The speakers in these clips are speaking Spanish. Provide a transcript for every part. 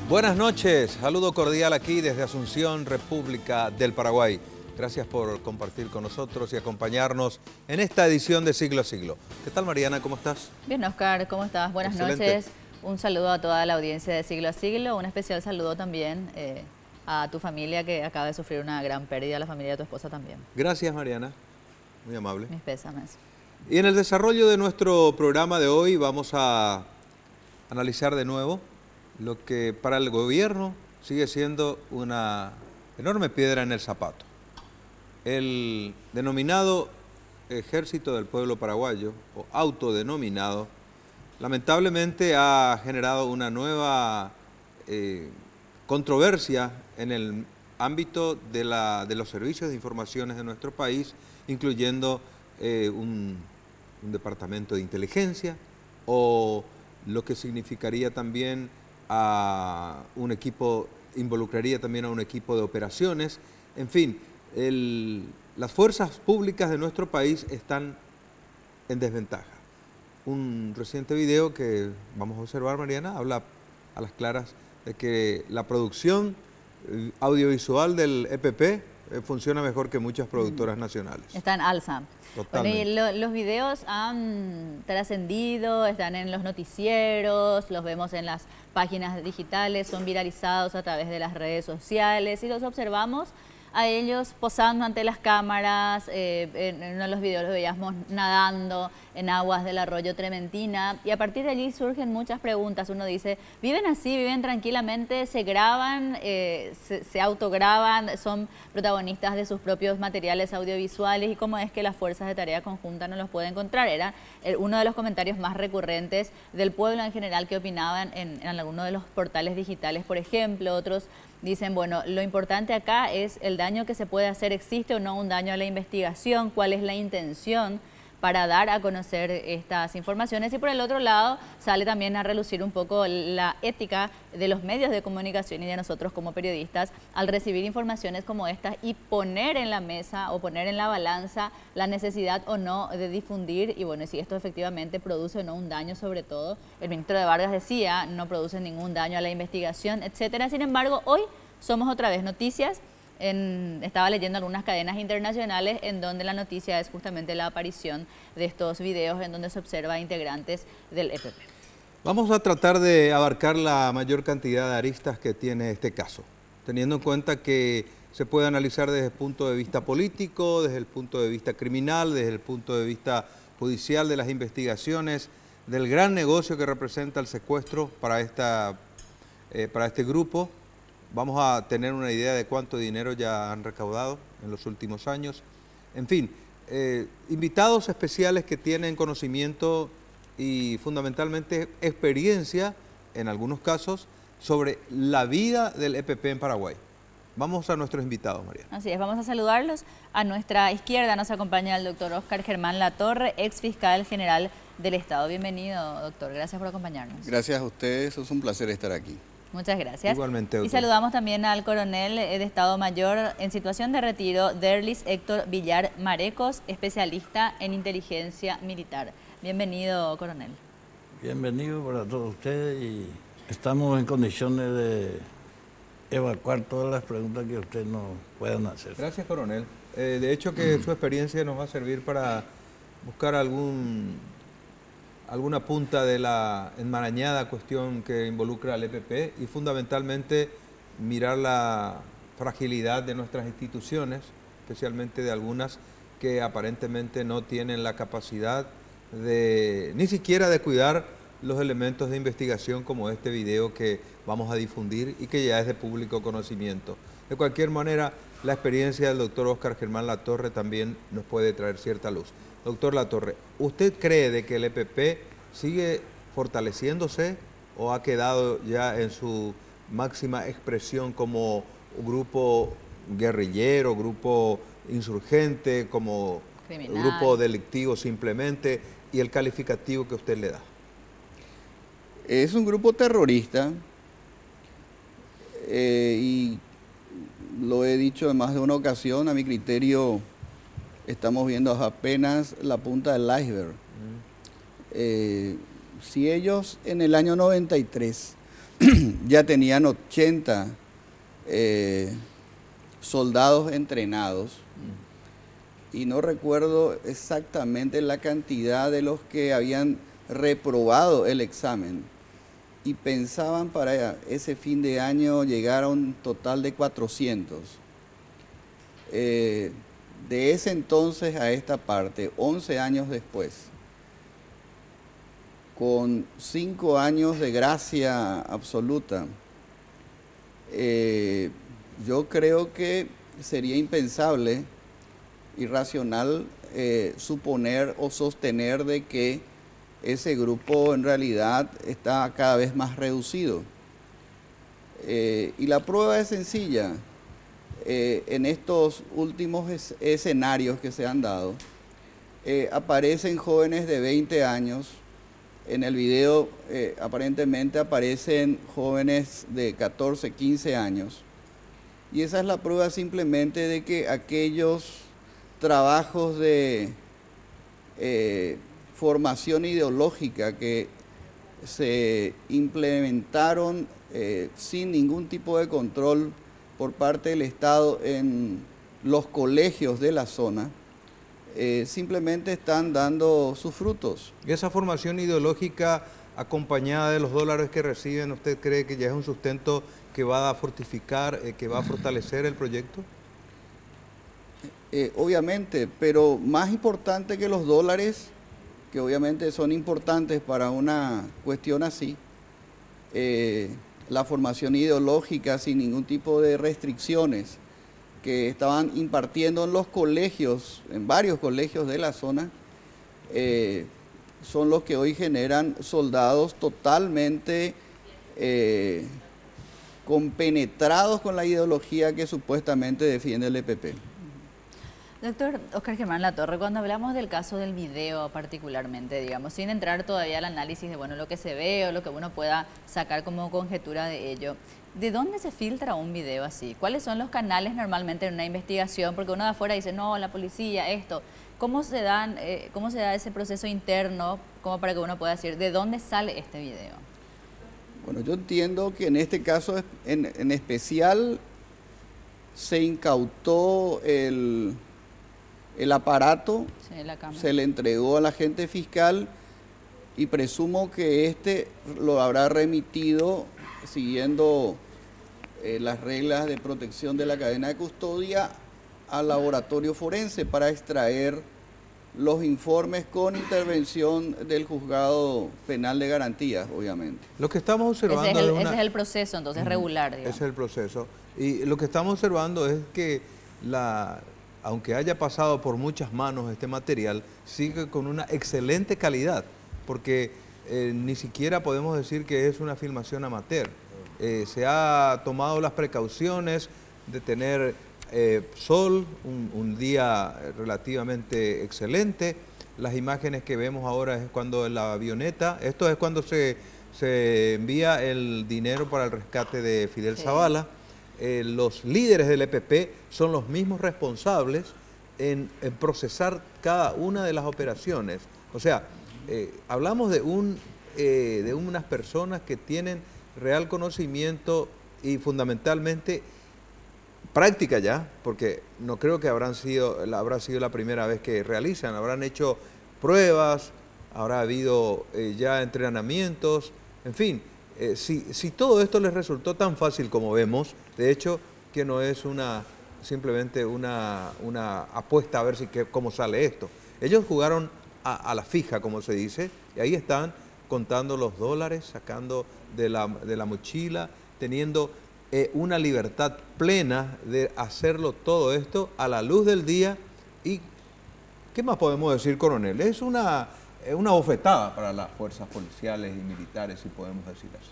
Buenas noches, saludo cordial aquí desde Asunción, República del Paraguay. Gracias por compartir con nosotros y acompañarnos en esta edición de Siglo a Siglo. ¿Qué tal, Mariana? ¿Cómo estás? Bien, Oscar, ¿cómo estás? Buenas noches. Un saludo a toda la audiencia de Siglo a Siglo. Un especial saludo también a tu familia que acaba de sufrir una gran pérdida, a la familia de tu esposa también. Gracias, Mariana. Muy amable. Mis pésames. Y en el desarrollo de nuestro programa de hoy vamos a analizar de nuevo lo que para el gobierno sigue siendo una enorme piedra en el zapato. El denominado Ejército del Pueblo Paraguayo, o autodenominado, lamentablemente ha generado una nueva controversia en el ámbito de los servicios de informaciones de nuestro país, incluyendo un departamento de inteligencia o lo que significaría también a un equipo, involucraría también a un equipo de operaciones. En fin, las fuerzas públicas de nuestro país están en desventaja. Un reciente video que vamos a observar, Mariana, habla a las claras de que la producción audiovisual del EPP funciona mejor que muchas productoras nacionales. Está en alza. Totalmente. Bueno, y los videos han trascendido, están en los noticieros, los vemos en las páginas digitales, son viralizados a través de las redes sociales y los observamos a ellos posando ante las cámaras. En uno de los videos los veíamos nadando en aguas del arroyo Trementina, y a partir de allí surgen muchas preguntas. Uno dice, ¿viven así, viven tranquilamente, se graban, se autograban, son protagonistas de sus propios materiales audiovisuales? ¿Y cómo es que las fuerzas de tarea conjunta no los pueden encontrar? Era uno de los comentarios más recurrentes del pueblo en general que opinaban en alguno de los portales digitales, por ejemplo. Otros dicen, bueno, lo importante acá es el daño que se puede hacer, existe o no un daño a la investigación, cuál es la intención para dar a conocer estas informaciones. Y por el otro lado sale también a relucir un poco la ética de los medios de comunicación y de nosotros como periodistas al recibir informaciones como estas y poner en la mesa o poner en la balanza la necesidad o no de difundir, y bueno, si esto efectivamente produce o no un daño. Sobre todo el ministro de Vargas decía, no produce ningún daño a la investigación, etcétera. Sin embargo, hoy somos otra vez noticias. Estaba leyendo algunas cadenas internacionales en donde la noticia es justamente la aparición de estos videos en donde se observa a integrantes del EPP. Vamos a tratar de abarcar la mayor cantidad de aristas que tiene este caso, teniendo en cuenta que se puede analizar desde el punto de vista político, desde el punto de vista criminal, desde el punto de vista judicial de las investigaciones, del gran negocio que representa el secuestro para este grupo. Vamos a tener una idea de cuánto dinero ya han recaudado en los últimos años. En fin, invitados especiales que tienen conocimiento y fundamentalmente experiencia, en algunos casos, sobre la vida del EPP en Paraguay. Vamos a nuestros invitados, María. Así es, vamos a saludarlos. A nuestra izquierda nos acompaña el doctor Óscar Germán Latorre, ex fiscal general del Estado. Bienvenido, doctor. Gracias por acompañarnos. Gracias a ustedes, es un placer estar aquí. Muchas gracias. Igualmente, doctor. Y saludamos también al coronel de Estado Mayor en situación de retiro, Derlis Héctor Villar Marecos, especialista en inteligencia militar. Bienvenido, coronel. Bienvenido para todos ustedes, y estamos en condiciones de evacuar todas las preguntas que ustedes nos puedan hacer. Gracias, coronel. De hecho, que su experiencia nos va a servir para buscar alguna punta de la enmarañada cuestión que involucra al EPP y fundamentalmente mirar la fragilidad de nuestras instituciones, especialmente de algunas que aparentemente no tienen la capacidad ni siquiera de cuidar los elementos de investigación como este video que vamos a difundir y que ya es de público conocimiento. De cualquier manera, la experiencia del doctor Óscar Germán Latorre también nos puede traer cierta luz. Doctor Latorre, ¿usted cree de que el EPP sigue fortaleciéndose o ha quedado ya en su máxima expresión como grupo guerrillero, grupo insurgente, como criminal, grupo delictivo simplemente, y el calificativo que usted le da? Es un grupo terrorista y lo he dicho en más de una ocasión, a mi criterio estamos viendo apenas la punta del iceberg. Si ellos en el año 93 ya tenían 80 soldados entrenados. Y no recuerdo exactamente la cantidad de los que habían reprobado el examen. Y pensaban para ese fin de año llegar a un total de 400. De ese entonces a esta parte, 11 años después, con 5 años de gracia absoluta, yo creo que sería impensable, irracional, suponer o sostener de que ese grupo en realidad está cada vez más reducido. Y la prueba es sencilla. En estos últimos escenarios que se han dado, aparecen jóvenes de 20 años. En el video aparentemente aparecen jóvenes de 14, 15 años. Y esa es la prueba simplemente de que aquellos trabajos de formación ideológica que se implementaron sin ningún tipo de control por parte del Estado en los colegios de la zona, simplemente están dando sus frutos. ¿Y esa formación ideológica acompañada de los dólares que reciben, usted cree que ya es un sustento que va a fortificar, que va a fortalecer el proyecto? Obviamente, pero más importante que los dólares, que obviamente son importantes para una cuestión así, la formación ideológica sin ningún tipo de restricciones que estaban impartiendo en los colegios, en varios colegios de la zona, son los que hoy generan soldados totalmente compenetrados con la ideología que supuestamente defiende el EPP. Doctor Oscar Germán Latorre, cuando hablamos del caso del video particularmente, digamos, sin entrar todavía al análisis de bueno, lo que se ve o lo que uno pueda sacar como conjetura de ello, ¿de dónde se filtra un video así? ¿Cuáles son los canales normalmente en una investigación? Porque uno de afuera dice, no, la policía, esto. ¿Cómo se da ese proceso interno como para que uno pueda decir, ¿de dónde sale este video? Bueno, yo entiendo que en este caso en especial se incautó el aparato, sí, se le entregó al agente fiscal y presumo que este lo habrá remitido siguiendo las reglas de protección de la cadena de custodia al laboratorio forense para extraer los informes con intervención del juzgado penal de garantías, obviamente. Lo que estamos observando ese es el proceso, entonces, regular, digamos. Ese es el proceso. Y lo que estamos observando es que aunque haya pasado por muchas manos este material, sigue con una excelente calidad, porque ni siquiera podemos decir que es una filmación amateur. Se ha tomado las precauciones de tener sol, un día relativamente excelente. Las imágenes que vemos ahora es cuando la avioneta, esto es cuando se envía el dinero para el rescate de Fidel Zavala. Los líderes del EPP son los mismos responsables en procesar cada una de las operaciones. O sea, hablamos de unas personas que tienen real conocimiento y fundamentalmente práctica ya, porque no creo que habrá sido la primera vez que realizan, habrán hecho pruebas, habrá habido ya entrenamientos, en fin. Si todo esto les resultó tan fácil como vemos, de hecho que no es simplemente una apuesta a ver cómo sale esto. Ellos jugaron a la fija, como se dice, y ahí están contando los dólares, sacando de la mochila, teniendo una libertad plena de hacerlo todo esto a la luz del día. ¿Y qué más podemos decir, coronel? Es una bofetada para las fuerzas policiales y militares, si podemos decir así.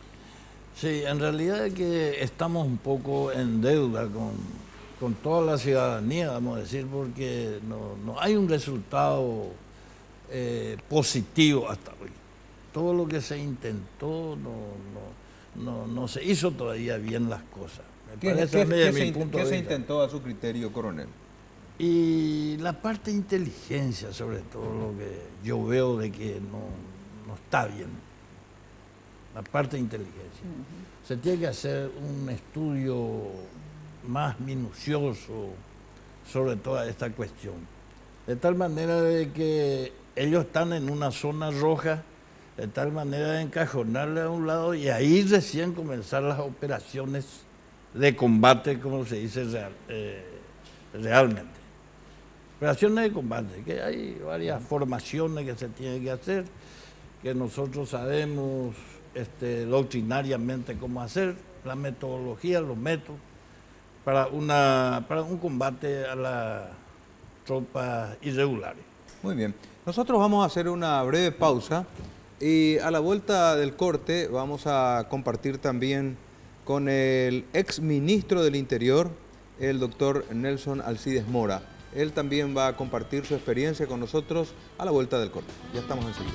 Sí, en realidad es que estamos un poco en deuda con toda la ciudadanía, vamos a decir, porque no hay un resultado positivo hasta hoy. Todo lo que se intentó no se hizo todavía bien las cosas. ¿Qué se intentó a su criterio, coronel? Y la parte de inteligencia, sobre todo, lo que yo veo de que no está bien. la parte de inteligencia. Se tiene que hacer un estudio más minucioso sobre toda esta cuestión. De tal manera de que ellos están en una zona roja, de tal manera de encajonarle a un lado y ahí recién comenzar las operaciones de combate, como se dice realmente. Operaciones de combate, que hay varias formaciones que se tienen que hacer, que nosotros sabemos doctrinariamente cómo hacer, la metodología, los métodos, para un combate a las tropas irregulares. Muy bien. Nosotros vamos a hacer una breve pausa y a la vuelta del corte vamos a compartir también con el ex ministro del Interior, el doctor Nelson Alcides Mora. Él también va a compartir su experiencia con nosotros a la vuelta del corte. Ya estamos enseguida.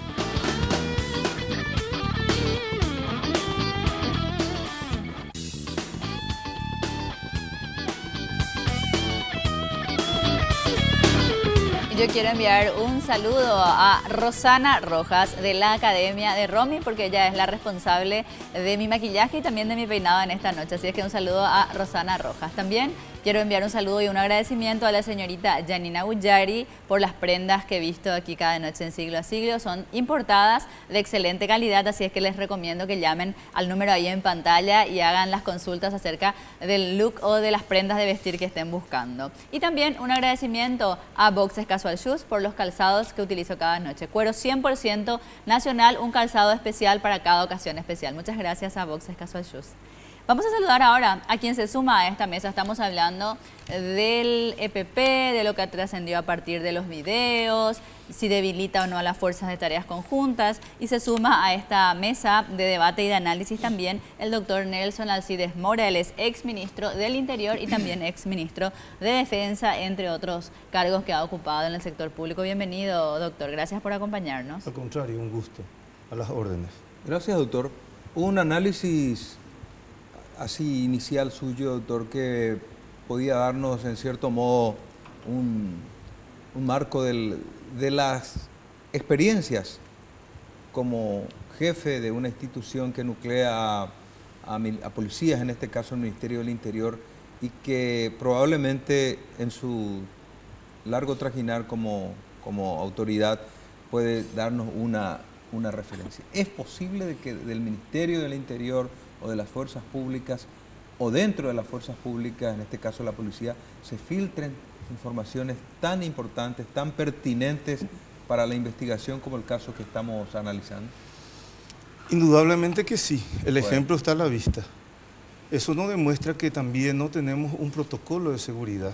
Yo quiero enviar un saludo a Rosana Rojas de la Academia de Romy, porque ella es la responsable de mi maquillaje y también de mi peinado en esta noche. Así es que un saludo a Rosana Rojas. También quiero enviar un saludo y un agradecimiento a la señorita Janina Ullari por las prendas que he visto aquí cada noche en Siglo a Siglo. Son importadas de excelente calidad, así es que les recomiendo que llamen al número ahí en pantalla y hagan las consultas acerca del look o de las prendas de vestir que estén buscando. Y también un agradecimiento a Boxes Casual Shoes por los calzados que utilizo cada noche. Cuero 100% nacional, un calzado especial para cada ocasión especial. Muchas gracias a Boxes Casual Shoes. Vamos a saludar ahora a quien se suma a esta mesa. Estamos hablando del EPP, de lo que trascendió a partir de los videos, si debilita o no a las fuerzas de tareas conjuntas. Y se suma a esta mesa de debate y de análisis también el doctor Nelson Alcides Mora. Él es ex ministro del Interior y también ex ministro de Defensa, entre otros cargos que ha ocupado en el sector público. Bienvenido, doctor. Gracias por acompañarnos. Al contrario, un gusto. A las órdenes. Gracias, doctor. Un análisis así inicial suyo, doctor, que podía darnos en cierto modo un marco de las experiencias como jefe de una institución que nuclea a policías, en este caso el Ministerio del Interior, y que probablemente en su largo trajinar como autoridad puede darnos una referencia. ¿Es posible de que del Ministerio del Interior o de las fuerzas públicas, o dentro de las fuerzas públicas, en este caso la policía, se filtren informaciones tan importantes, tan pertinentes para la investigación como el caso que estamos analizando? Indudablemente que sí, el ejemplo está a la vista. Eso nos demuestra que también no tenemos un protocolo de seguridad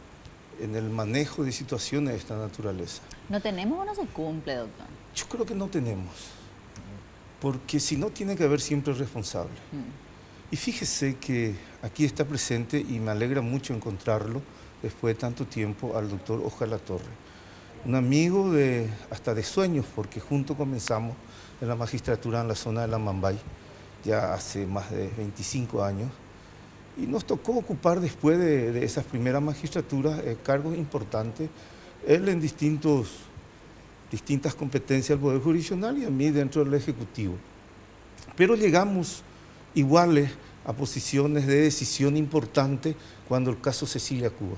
en el manejo de situaciones de esta naturaleza. ¿No tenemos o no se cumple, doctor? Yo creo que no tenemos, porque si no tiene que haber siempre responsable. Y fíjese que aquí está presente, y me alegra mucho encontrarlo después de tanto tiempo, al doctor Oscar Latorre, un amigo hasta de sueños, porque juntos comenzamos en la magistratura en la zona de la Mambay, ya hace más de 25 años, y nos tocó ocupar después de esas primeras magistraturas cargos importantes, él en distintas competencias del Poder Jurisdiccional y a mí dentro del Ejecutivo. Pero llegamos iguales a posiciones de decisión importante cuando el caso Cecilia Cubas.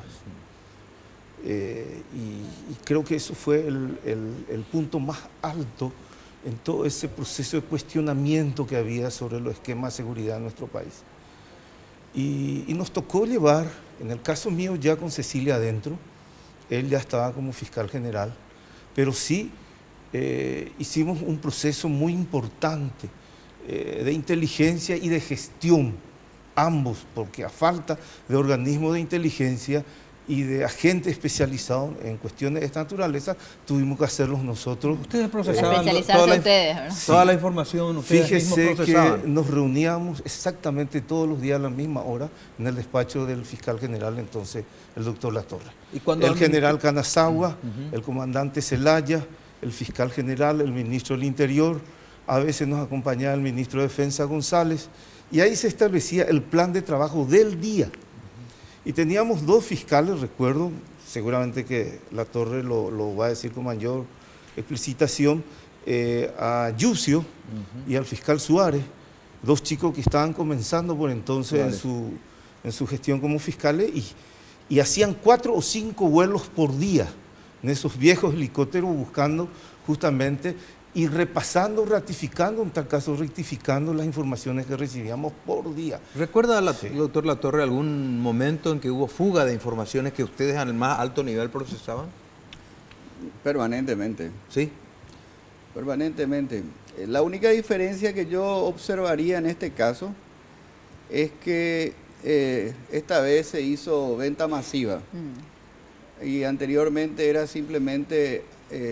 Y creo que eso fue el punto más alto en todo ese proceso de cuestionamiento que había sobre los esquemas de seguridad en nuestro país. Y nos tocó llevar, en el caso mío ya con Cecilia adentro, él ya estaba como fiscal general, pero sí hicimos un proceso muy importante de inteligencia y de gestión, ambos, porque a falta de organismos de inteligencia y de agentes especializados en cuestiones de esta naturaleza, tuvimos que hacerlos nosotros. Ustedes procesaban toda la información, ustedes mismos Fíjese procesaban. que nos reuníamos exactamente todos los días a la misma hora en el despacho del fiscal general, entonces el doctor Latorre. El general Canazagua, el comandante Zelaya, el fiscal general, el ministro del Interior, a veces nos acompañaba el ministro de Defensa González, y ahí se establecía el plan de trabajo del día. Y teníamos dos fiscales, recuerdo, seguramente que Latorre lo va a decir con mayor explicitación, a Yucio y al fiscal Suárez, 2 chicos que estaban comenzando por entonces Vale. en su gestión como fiscales y hacían 4 o 5 vuelos por día en esos viejos helicópteros buscando justamente y repasando, ratificando, en tal caso rectificando las informaciones que recibíamos por día. ¿Recuerda, doctor Latorre, algún momento en que hubo fuga de informaciones que ustedes al más alto nivel procesaban? Permanentemente. Sí. Permanentemente. La única diferencia que yo observaría en este caso es que esta vez se hizo venta masiva y anteriormente era simplemente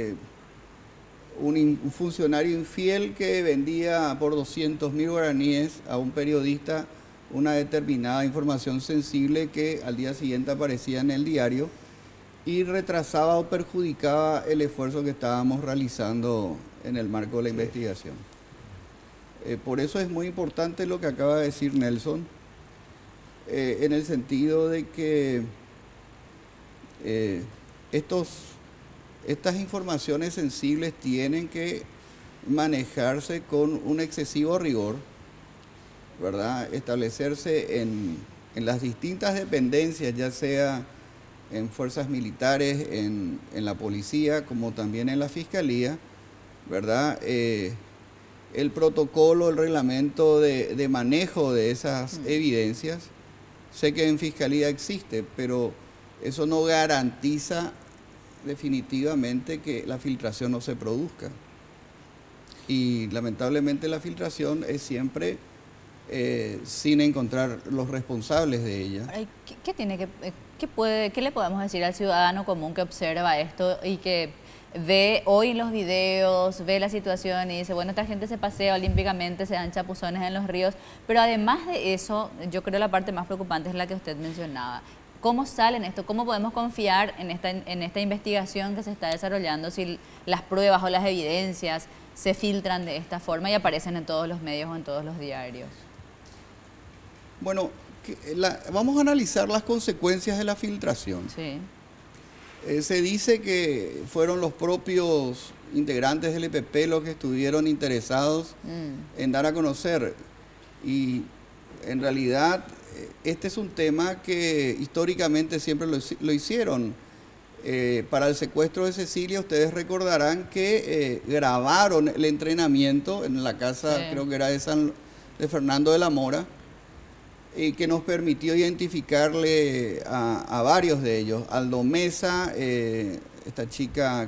un funcionario infiel que vendía por 200.000 guaraníes a un periodista una determinada información sensible que al día siguiente aparecía en el diario y retrasaba o perjudicaba el esfuerzo que estábamos realizando en el marco de la investigación. Por eso es muy importante lo que acaba de decir Nelson, en el sentido de que estas informaciones sensibles tienen que manejarse con un excesivo rigor, ¿verdad? Establecerse en las distintas dependencias, ya sea en fuerzas militares, en la policía, como también en la fiscalía, ¿verdad? El protocolo, el reglamento de manejo de esas evidencias. Sé que en fiscalía existe, pero eso no garantiza definitivamente que la filtración no se produzca. Y lamentablemente la filtración es siempre sin encontrar los responsables de ella. ¿Qué le podemos decir al ciudadano común que observa esto y que ve hoy los videos, ve la situación y dice, bueno, esta gente se pasea olímpicamente, se dan chapuzones en los ríos, pero además de eso, yo creo la parte más preocupante es la que usted mencionaba. ¿Cómo salen esto? ¿Cómo podemos confiar en esta investigación que se está desarrollando si las pruebas o las evidencias se filtran de esta forma y aparecen en todos los medios o en todos los diarios? Bueno, vamos a analizar las consecuencias de la filtración. Sí. Se dice que fueron los propios integrantes del EPP los que estuvieron interesados en dar a conocer. Y en realidad este es un tema que históricamente siempre lo hicieron. Para el secuestro de Cecilia, ustedes recordarán que grabaron el entrenamiento en la casa, sí, creo que era de Fernando de la Mora, y que nos permitió identificarle a varios de ellos. Aldo Mesa, esta chica...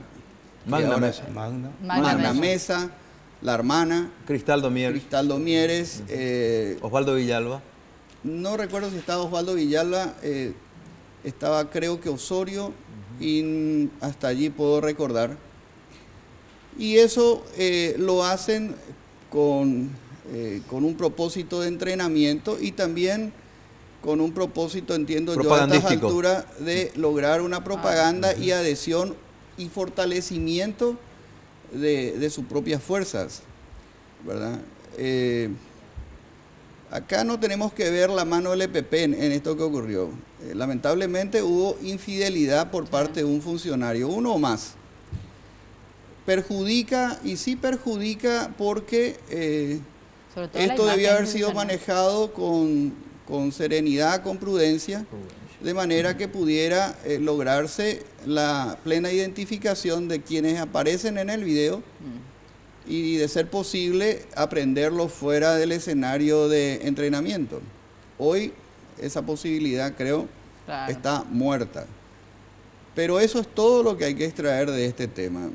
Magna Mesa, la hermana. Cristaldo Mieres. Osvaldo Villalba. No recuerdo si estaba Osvaldo Villalba, estaba creo que Osorio, y hasta allí puedo recordar. Y eso lo hacen con un propósito de entrenamiento y también con un propósito, entiendo yo, a estas alturas, de lograr una propaganda y adhesión y fortalecimiento de sus propias fuerzas, ¿verdad? Acá no tenemos que ver la mano del EPP en esto que ocurrió. Lamentablemente hubo infidelidad por parte de un funcionario, uno o más. Perjudica, y sí perjudica porque esto debía haber sido manejado con serenidad, con prudencia, de manera que pudiera lograrse la plena identificación de quienes aparecen en el video y, de ser posible, aprenderlo fuera del escenario de entrenamiento. Hoy esa posibilidad, creo, está muerta. Pero eso es todo lo que hay que extraer de este tema.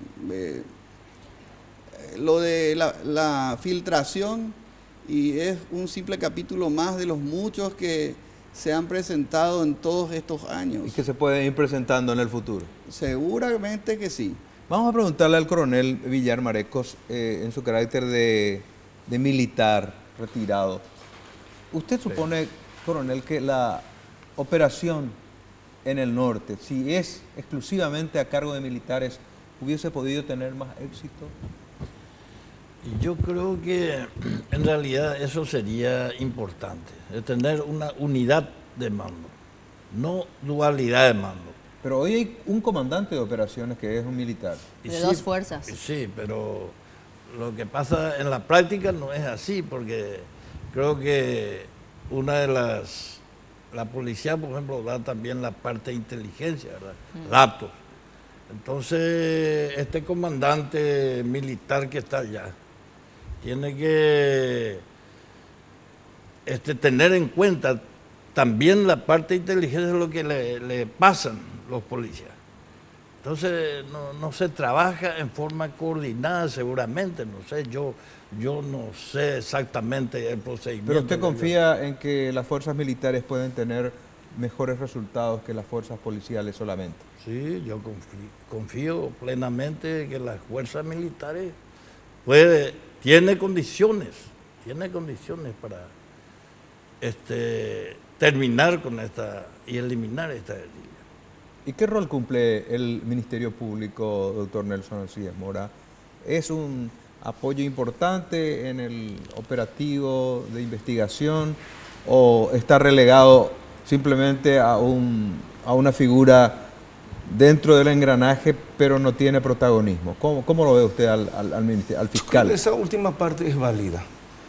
Lo de la filtración, y es un simple capítulo más de los muchos que se han presentado en todos estos años. ¿Y que se pueden ir presentando en el futuro? Seguramente que sí. Vamos a preguntarle al coronel Villar Marecos, en su carácter de militar retirado. ¿Usted supone, coronel, que la operación en el norte, si es exclusivamente a cargo de militares, hubiese podido tener más éxito? Yo creo que en realidad eso sería importante, de tener una unidad de mando, no dualidad de mando. Pero hoy hay un comandante de operaciones que es un militar. De dos fuerzas. Sí, pero lo que pasa en la práctica no es así, porque Creo que una de la policía, por ejemplo, da también la parte de inteligencia, ¿verdad? Datos. Entonces, este comandante militar que está allá tiene que tener en cuenta también la parte de inteligencia de lo que le pasan los policías. Entonces, no se trabaja en forma coordinada seguramente, no sé, yo no sé exactamente el procedimiento. Pero usted confía en que las fuerzas militares pueden tener mejores resultados que las fuerzas policiales solamente. Sí, yo confío plenamente que las fuerzas militares tiene condiciones para terminar con esta y eliminar esta guerrilla. ¿Y qué rol cumple el Ministerio Público, doctor Nelson Alcides Mora? ¿Es un apoyo importante en el operativo de investigación o está relegado simplemente a una figura dentro del engranaje, pero no tiene protagonismo? ¿Cómo lo ve usted al fiscal? Esa última parte es válida.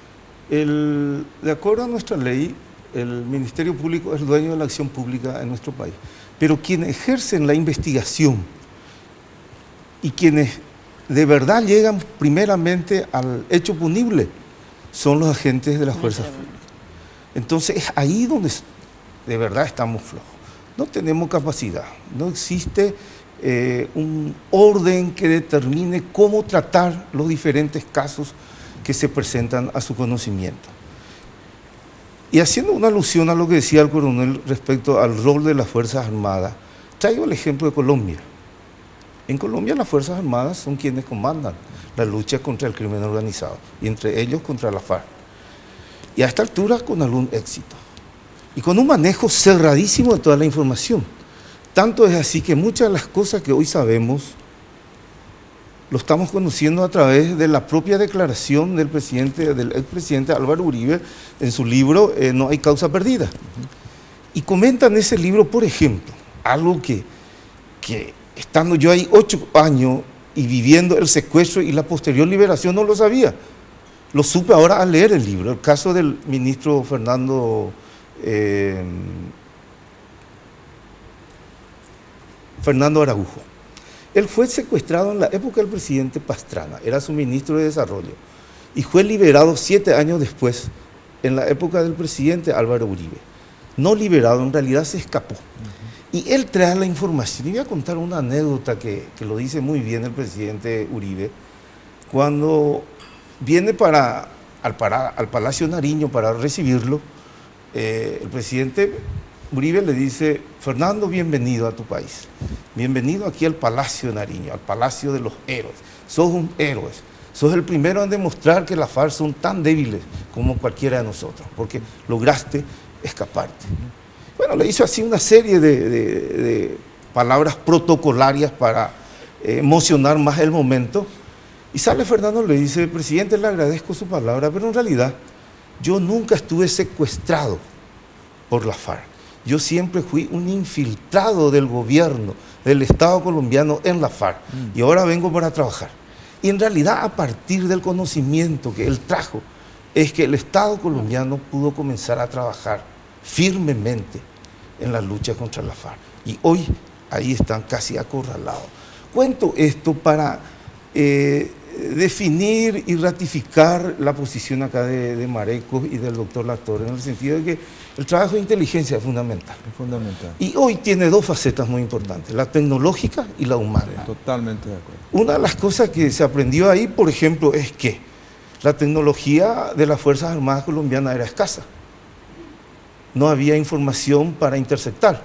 De acuerdo a nuestra ley, el Ministerio Público es dueño de la acción pública en nuestro país, pero quienes ejercen la investigación y quienes de verdad llegan primeramente al hecho punible son los agentes de las fuerzas públicas. Entonces es ahí donde de verdad estamos flojos. No tenemos capacidad, no existe un orden que determine cómo tratar los diferentes casos que se presentan a su conocimiento. Y haciendo una alusión a lo que decía el coronel respecto al rol de las Fuerzas Armadas, traigo el ejemplo de Colombia. En Colombia las Fuerzas Armadas son quienes comandan la lucha contra el crimen organizado, y entre ellos contra la FARC. Y a esta altura con algún éxito. Y con un manejo cerradísimo de toda la información. Tanto es así que muchas de las cosas que hoy sabemos lo estamos conociendo a través de la propia declaración del expresidente Álvaro Uribe en su libro No hay causa perdida. Y comenta en ese libro, por ejemplo, algo que estando yo ahí 8 años y viviendo el secuestro y la posterior liberación no lo sabía. Lo supe ahora al leer el libro, el caso del ministro Fernando Araujo. Él fue secuestrado en la época del presidente Pastrana, era su ministro de Desarrollo, y fue liberado 7 años después, en la época del presidente Álvaro Uribe. No liberado, en realidad se escapó. Y él trae la información. Y voy a contar una anécdota que lo dice muy bien el presidente Uribe. Cuando viene al Palacio Nariño para recibirlo, el presidente Uribe le dice: Fernando, bienvenido a tu país. Bienvenido aquí al Palacio Nariño, al Palacio de los Héroes. Sos un héroe. Sos el primero en demostrar que las FARC son tan débiles como cualquiera de nosotros, porque lograste escaparte. Bueno, le hizo así una serie de palabras protocolarias para emocionar más el momento. Y sale Fernando y le dice: presidente, le agradezco su palabra, pero en realidad yo nunca estuve secuestrado por la FARC. Yo siempre fui un infiltrado del gobierno, del Estado colombiano en la FARC. Y ahora vengo para trabajar. Y en realidad, a partir del conocimiento que él trajo, es que el Estado colombiano pudo comenzar a trabajar firmemente en la lucha contra la FARC. Y hoy ahí están casi acorralados. Cuento esto para definir y ratificar la posición acá de Marecos y del doctor Latorre, en el sentido de que el trabajo de inteligencia es fundamental. Es fundamental. Y hoy tiene 2 facetas muy importantes, la tecnológica y la humana. Totalmente de acuerdo. Una de las cosas que se aprendió ahí, por ejemplo, es que la tecnología de las Fuerzas Armadas colombianas era escasa. No había información para interceptar.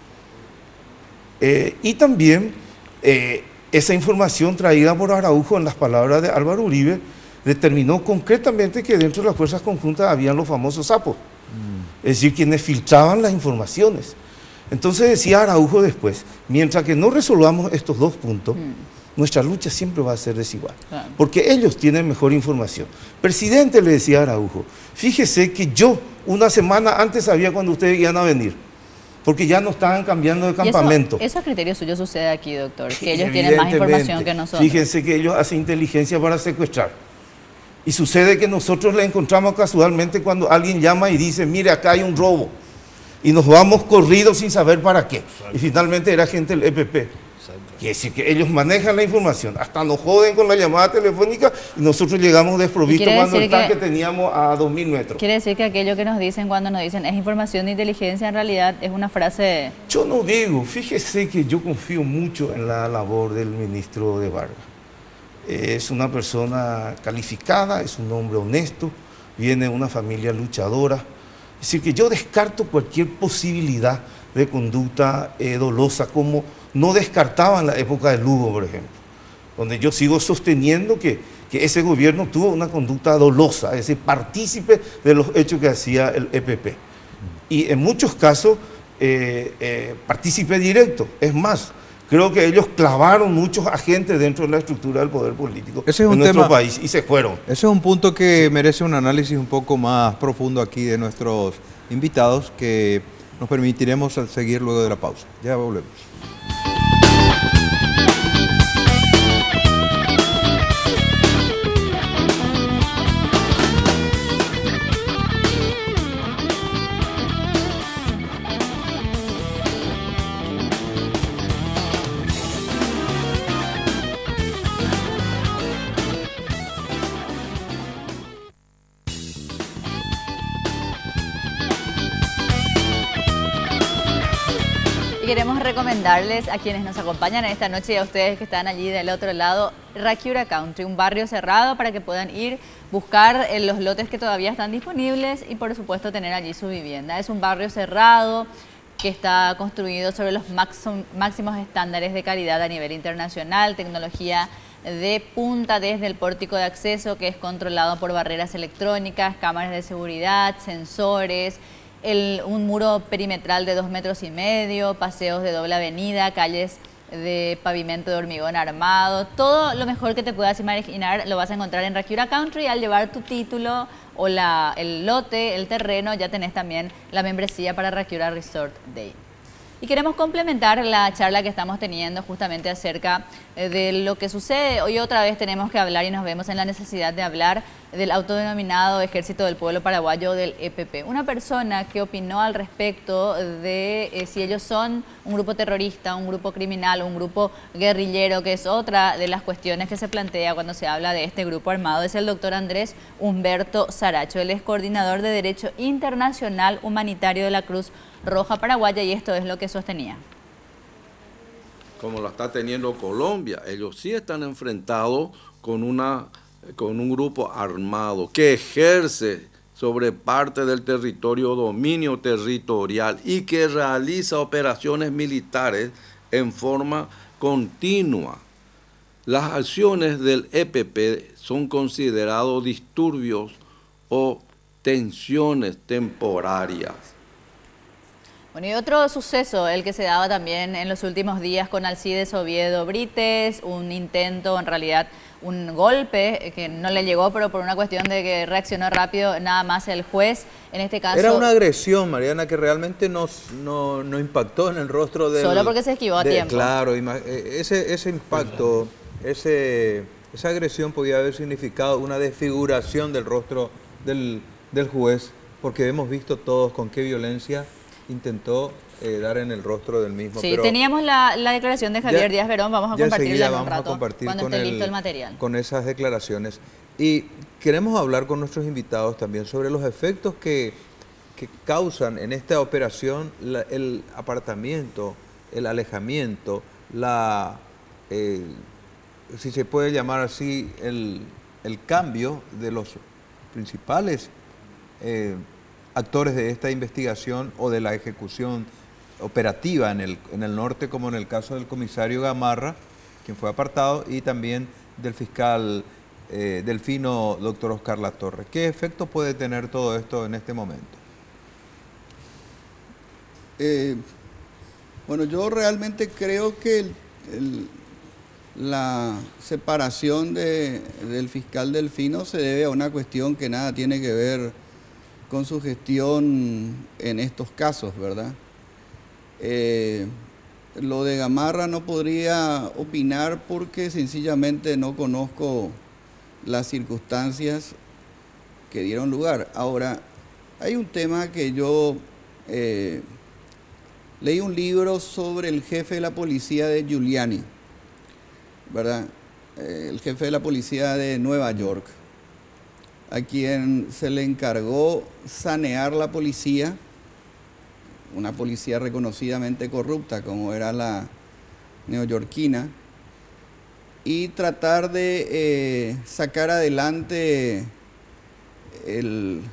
Y también esa información traída por Araujo, en las palabras de Álvaro Uribe, determinó concretamente que dentro de las fuerzas conjuntas habían los famosos sapos. Es decir, quienes filtraban las informaciones. Entonces decía Araujo después: mientras que no resolvamos estos 2 puntos, nuestra lucha siempre va a ser desigual. Porque ellos tienen mejor información. Presidente, le decía Araujo, fíjese que yo una semana antes sabía cuando ustedes iban a venir, porque ya no estaban cambiando de campamento. Eso a criterio suyo sucede aquí, doctor, que ellos tienen más información que nosotros. Fíjense que ellos hacen inteligencia para secuestrar. Y sucede que nosotros le encontramos casualmente cuando alguien llama y dice, mire, acá hay un robo. Y nos vamos corridos sin saber para qué. Y finalmente era gente del EPP. Quiere decir que ellos manejan la información, hasta nos joden con la llamada telefónica y nosotros llegamos desprovistos cuando el tanque teníamos a 2000 metros. Quiere decir que aquello que nos dicen cuando nos dicen es información de inteligencia, en realidad es una frase... Yo no digo, fíjese que yo confío mucho en la labor del ministro de Vargas. Es una persona calificada, es un hombre honesto, viene de una familia luchadora. Es decir, que yo descarto cualquier posibilidad de conducta dolosa, como no descartaba en la época de Lugo, por ejemplo, donde yo sigo sosteniendo que ese gobierno tuvo una conducta dolosa, es decir, partícipe de los hechos que hacía el EPP. Y en muchos casos, partícipe directo. Es más, creo que ellos clavaron muchos agentes dentro de la estructura del poder político en nuestro país y se fueron. Ese es un punto que merece un análisis un poco más profundo aquí de nuestros invitados, que nos permitiremos seguir luego de la pausa. Ya volvemos. Queremos recomendarles a quienes nos acompañan esta noche y a ustedes que están allí del otro lado, Rakiura Country, un barrio cerrado para que puedan ir, buscar los lotes que todavía están disponibles y por supuesto tener allí su vivienda. Es un barrio cerrado que está construido sobre los máximos estándares de calidad a nivel internacional, tecnología de punta desde el pórtico de acceso que es controlado por barreras electrónicas, cámaras de seguridad, sensores, un muro perimetral de 2,5 metros, paseos de doble avenida, calles de pavimento de hormigón armado. Todo lo mejor que te puedas imaginar lo vas a encontrar en Rakiura Country. Al llevar tu título o el lote, el terreno, ya tenés también la membresía para Rakiura Resort Day. Y queremos complementar la charla que estamos teniendo justamente acerca de lo que sucede. Hoy otra vez tenemos que hablar y nos vemos en la necesidad de hablar del autodenominado Ejército del Pueblo Paraguayo, del EPP. Una persona que opinó al respecto de si ellos son un grupo terrorista, un grupo criminal, un grupo guerrillero, que es otra de las cuestiones que se plantea cuando se habla de este grupo armado, es el doctor Andrés Humberto Saracho. Él es coordinador de Derecho Internacional Humanitario de la Cruz Roja Paraguaya y esto es lo que sostenía. Como lo está teniendo Colombia, ellos sí están enfrentados con un grupo armado que ejerce sobre parte del territorio, dominio territorial y que realiza operaciones militares en forma continua. Las acciones del EPP son considerados disturbios o tensiones temporarias. Bueno, y otro suceso, el que se daba también en los últimos días con Alcides Oviedo Brites, un intento, en realidad un golpe que no le llegó, pero por una cuestión de que reaccionó rápido nada más el juez, en este caso... Era una agresión, Mariana, que realmente no impactó en el rostro del... Solo porque se esquivó a tiempo. Claro, ese impacto, esa agresión podía haber significado una desfiguración del rostro del juez, porque hemos visto todos con qué violencia intentó dar en el rostro del mismo. Sí, pero teníamos la declaración de Javier Díaz Verón, vamos a compartirla en un rato, cuando esté listo el material. Con esas declaraciones. Y queremos hablar con nuestros invitados también sobre los efectos que causan en esta operación el apartamiento, el alejamiento, si se puede llamar así, el cambio de los principales actores de esta investigación o de la ejecución operativa en el norte, como en el caso del comisario Gamarra, quien fue apartado, y también del fiscal delfino doctor Oscar Latorre. ¿Qué efecto puede tener todo esto en este momento? Bueno, yo realmente creo que la separación del fiscal delfino se debe a una cuestión que nada tiene que ver con su gestión en estos casos, ¿verdad? Lo de Gamarra no podría opinar porque sencillamente no conozco las circunstancias que dieron lugar. Ahora, hay un tema que yo leí un libro sobre el jefe de la policía de Giuliani, ¿verdad? El jefe de la policía de Nueva York, a quien se le encargó sanear la policía, una policía reconocidamente corrupta como era la neoyorquina, y tratar de sacar adelante el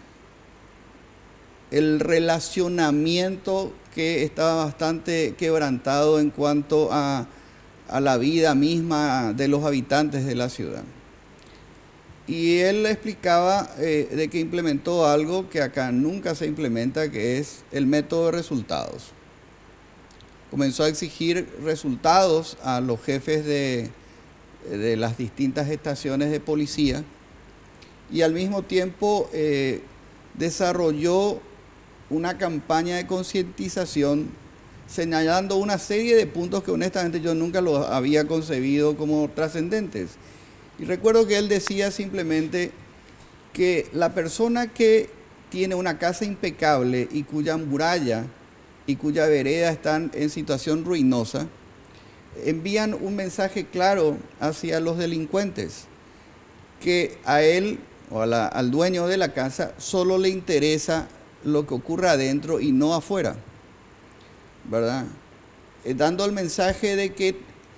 relacionamiento que estaba bastante quebrantado en cuanto a la vida misma de los habitantes de la ciudad. Y él explicaba de que implementó algo que acá nunca se implementa, que es el método de resultados. Comenzó a exigir resultados a los jefes de las distintas estaciones de policía y al mismo tiempo desarrolló una campaña de concientización señalando una serie de puntos que honestamente yo nunca los había concebido como trascendentes. Y recuerdo que él decía simplemente que la persona que tiene una casa impecable y cuya muralla y cuya vereda están en situación ruinosa, envían un mensaje claro hacia los delincuentes, que a él o al dueño de la casa solo le interesa lo que ocurra adentro y no afuera, ¿verdad? Dando el mensaje de que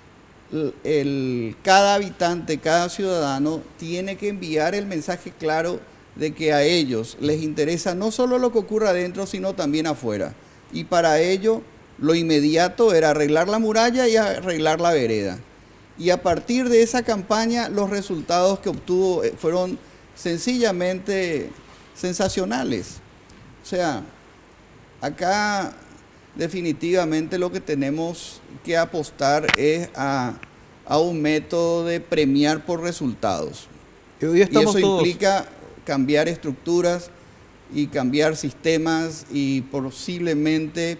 cada habitante, cada ciudadano tiene que enviar el mensaje claro de que a ellos les interesa no solo lo que ocurra adentro, sino también afuera. Y para ello, lo inmediato era arreglar la muralla y arreglar la vereda. Y a partir de esa campaña, los resultados que obtuvo fueron sencillamente sensacionales. O sea, acá definitivamente lo que tenemos que apostar es a un método de premiar por resultados. Y eso implica cambiar estructuras y cambiar sistemas y posiblemente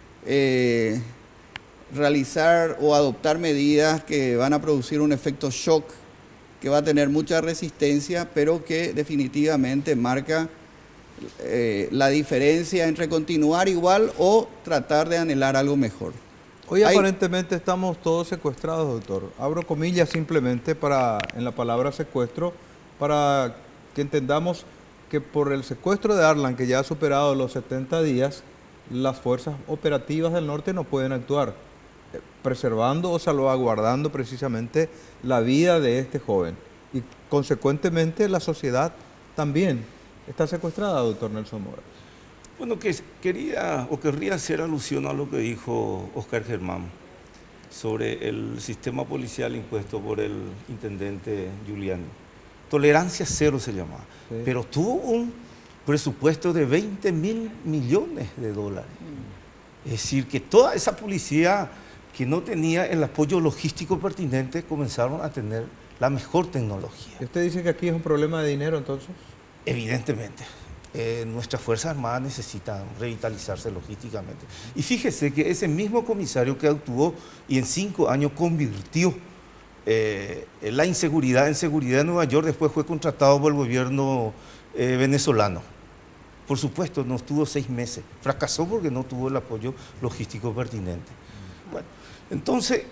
realizar o adoptar medidas que van a producir un efecto shock que va a tener mucha resistencia, pero que definitivamente marca la diferencia entre continuar igual o tratar de anhelar algo mejor. Hoy aparentemente estamos todos secuestrados, doctor. Abro comillas simplemente en la palabra secuestro, para que entendamos que por el secuestro de Arlan, que ya ha superado los 70 días, las fuerzas operativas del norte no pueden actuar, preservando o salvaguardando precisamente la vida de este joven. Y consecuentemente la sociedad también está secuestrada, doctor Nelson Mora. Bueno, que querría hacer alusión a lo que dijo Oscar Germán sobre el sistema policial impuesto por el intendente Giuliani. Tolerancia cero se llamaba, sí. Pero tuvo un presupuesto de 20.000 millones de dólares. Es decir, que toda esa policía que no tenía el apoyo logístico pertinente comenzaron a tener la mejor tecnología. ¿Usted dice que aquí es un problema de dinero entonces? Evidentemente. Nuestras Fuerzas Armadas necesitan revitalizarse logísticamente. Y fíjese que ese mismo comisario que actuó y en 5 años convirtió la inseguridad en seguridad en Nueva York, después fue contratado por el gobierno venezolano. Por supuesto, no estuvo 6 meses. Fracasó porque no tuvo el apoyo logístico pertinente. Bueno, entonces,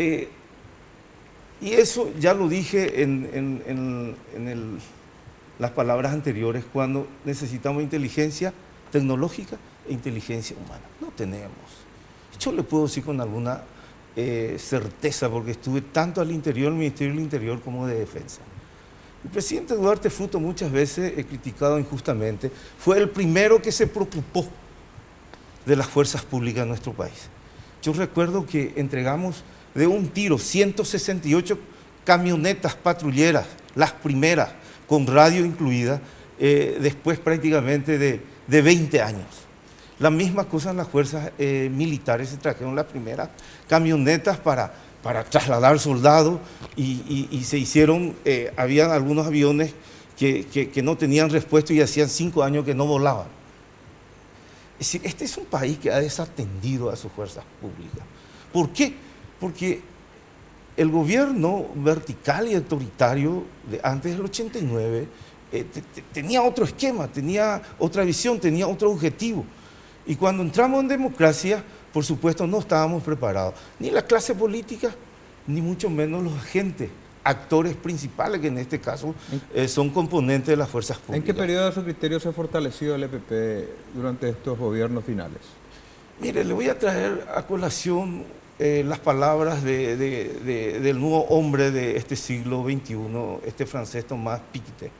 y eso ya lo dije en las palabras anteriores, cuando necesitamos inteligencia tecnológica e inteligencia humana. No tenemos. Yo le puedo decir con alguna certeza, porque estuve tanto al interior del Ministerio del Interior como de Defensa. El presidente Duarte Fruto, muchas veces criticado injustamente, fue el primero que se preocupó de las fuerzas públicas de nuestro país. Yo recuerdo que entregamos de un tiro 168 camionetas patrulleras, las primeras, con radio incluida, después prácticamente de 20 años. La misma cosa en las fuerzas militares, se trajeron las primeras camionetas para trasladar soldados y se hicieron, habían algunos aviones que no tenían respuesta y hacían 5 años que no volaban. Es decir, este es un país que ha desatendido a sus fuerzas públicas. ¿Por qué? Porque el gobierno vertical y autoritario de antes del 89 tenía otro esquema, tenía otra visión, tenía otro objetivo. Y cuando entramos en democracia, por supuesto, no estábamos preparados. Ni la clase política, ni mucho menos los agentes, actores principales, que en este caso son componentes de las fuerzas públicas. ¿En qué periodo, a su criterio, se ha fortalecido el EPP durante estos gobiernos finales? Mire, le voy a traer a colación las palabras del nuevo hombre de este siglo XXI, este francés Thomas Piketty,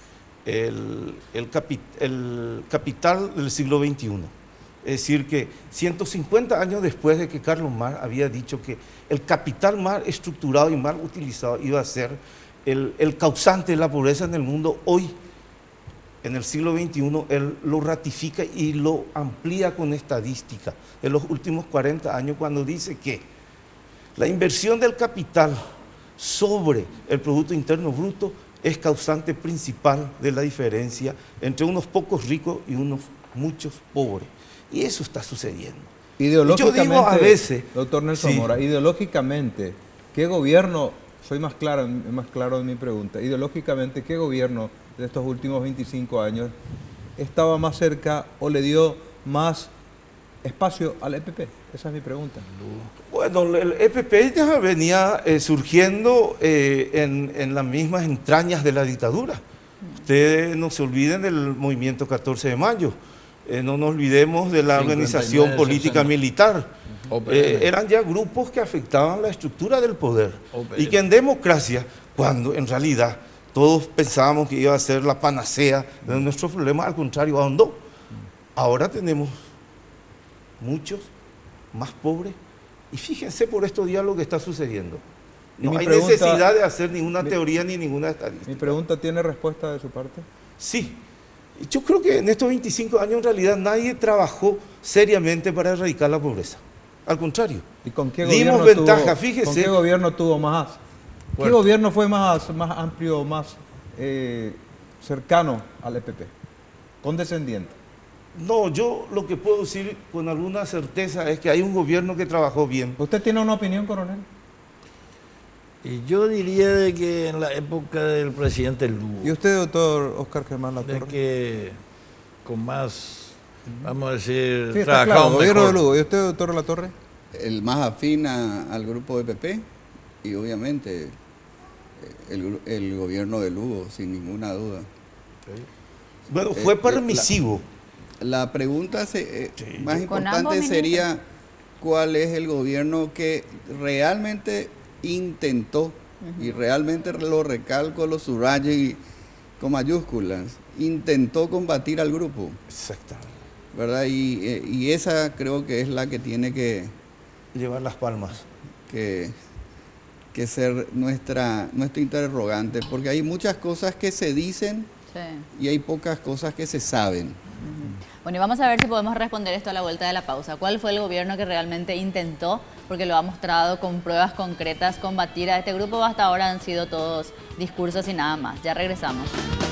el capital del siglo XXI. Es decir, que 150 años después de que Carlos Marx había dicho que el capital mal estructurado y mal utilizado iba a ser el causante de la pobreza en el mundo, hoy, en el siglo XXI, él lo ratifica y lo amplía con estadística de los últimos 40 años, cuando dice que la inversión del capital sobre el Producto Interno Bruto es causante principal de la diferencia entre unos pocos ricos y unos muchos pobres. Y eso está sucediendo. Ideológicamente, yo digo a veces, doctor Nelson Mora, ideológicamente, ¿qué gobierno, soy más claro en mi pregunta, ideológicamente, qué gobierno de estos últimos 25 años estaba más cerca o le dio más espacio al EPP? Esa es mi pregunta. Bueno, el EPP ya venía surgiendo en las mismas entrañas de la dictadura. Ustedes no se olviden del movimiento 14 de mayo. No nos olvidemos de la organización política militar. Eran ya grupos que afectaban la estructura del poder. Y que en democracia, cuando en realidad todos pensábamos que iba a ser la panacea de nuestros problemas, al contrario, ahondó. Ahora tenemos muchos más pobres. Y fíjense por estos días lo que está sucediendo. No hay necesidad de hacer ninguna teoría ni ninguna estadística. ¿Mi pregunta tiene respuesta de su parte? Sí. Yo creo que en estos 25 años en realidad nadie trabajó seriamente para erradicar la pobreza. Al contrario. ¿Y con qué dimos gobierno ventaja, fíjese. ¿Con qué gobierno tuvo más? ¿Qué gobierno fue más amplio, más cercano al EPP? Condescendiente. No, yo lo que puedo decir con alguna certeza es que hay un gobierno que trabajó bien. ¿Usted tiene una opinión, coronel? Y yo diría de que en la época del presidente Lugo. ¿Y usted, doctor Oscar Germán Latorre? De que con más, vamos a decir, sí, está claro, gobierno de Lugo. ¿Y usted, doctor Latorre? El más afín al grupo de EPP y obviamente el gobierno de Lugo, sin ninguna duda. Bueno, fue permisivo. La pregunta más importante sería cuál es el gobierno que realmente intentó, y realmente lo recalco, lo subrayo y con mayúsculas, intentó combatir al grupo. Exactamente. ¿Verdad? Y esa creo que es la que tiene que llevar las palmas. Que ser nuestra interrogante, porque hay muchas cosas que se dicen y hay pocas cosas que se saben. Bueno, y vamos a ver si podemos responder esto a la vuelta de la pausa. ¿Cuál fue el gobierno que realmente intentó, porque lo ha mostrado con pruebas concretas, combatir a este grupo? Hasta ahora han sido todos discursos y nada más. Ya regresamos.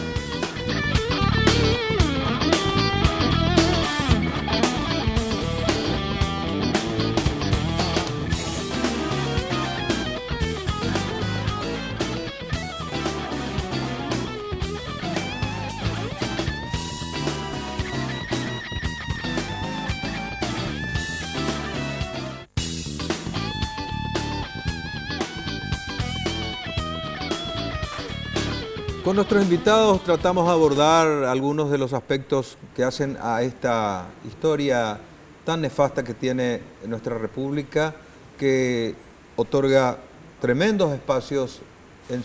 Con nuestros invitados tratamos de abordar algunos de los aspectos que hacen a esta historia tan nefasta que tiene nuestra República, que otorga tremendos espacios en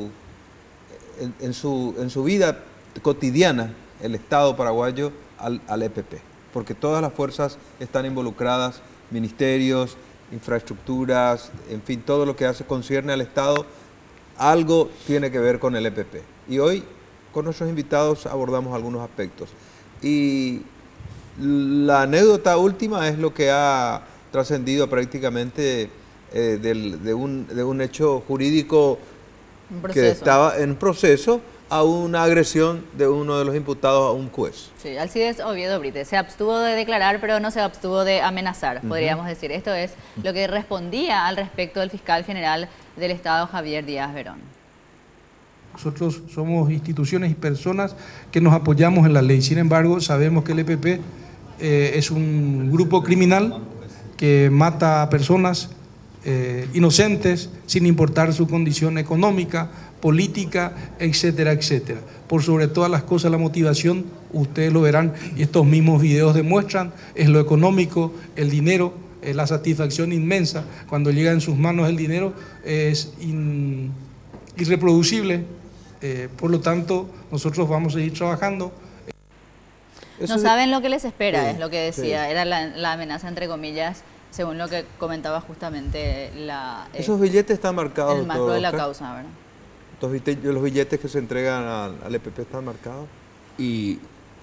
su vida cotidiana, el Estado paraguayo, al EPP, porque todas las fuerzas están involucradas, ministerios, infraestructuras, en fin, todo lo que concierne al Estado, algo tiene que ver con el EPP. Y hoy, con nuestros invitados, abordamos algunos aspectos. Y la anécdota última es lo que ha trascendido prácticamente de un hecho jurídico que estaba en proceso a una agresión de uno de los imputados a un juez. Sí, Alcides Oviedo Brites se abstuvo de declarar, pero no se abstuvo de amenazar, podríamos decir. Esto es lo que respondía al respecto del fiscal general del Estado, Javier Díaz Verón. Nosotros somos instituciones y personas que nos apoyamos en la ley. Sin embargo, sabemos que el EPP es un grupo criminal que mata a personas inocentes sin importar su condición económica, política, etcétera, etcétera. Por sobre todas las cosas, la motivación, ustedes lo verán y estos mismos videos demuestran, es lo económico, el dinero, la satisfacción inmensa. Cuando llega en sus manos el dinero es irreproducible. Por lo tanto, nosotros vamos a seguir trabajando. No saben lo que les espera, Sí, es lo que decía, sí. era la amenaza entre comillas, según lo que comentaba justamente Esos billetes están marcados. el macro todos, de la Oscar. causa, ¿verdad? Los billetes que se entregan al EPP están marcados. Y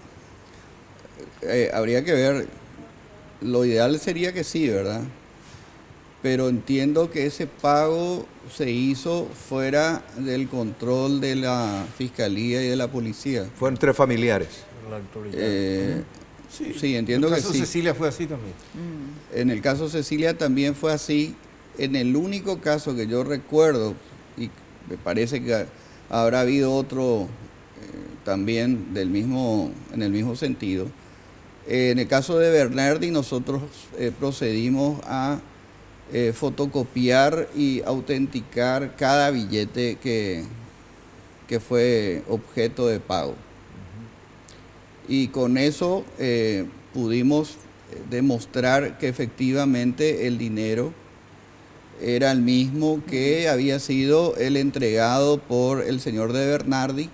habría que ver, lo ideal sería que sí, ¿verdad? Pero entiendo que ese pago se hizo fuera del control de la Fiscalía y de la Policía. Fue entre familiares. La autoridad. Sí, entiendo en que el caso sí. de Cecilia fue así también. En el caso Cecilia también fue así. En el único caso que yo recuerdo, y me parece que habrá habido otro también en el mismo sentido, en el caso de Bernardi nosotros procedimos a fotocopiar y autenticar cada billete que fue objeto de pago. Y con eso pudimos demostrar que efectivamente el dinero era el mismo que había sido el entregado por el señor de Bernardi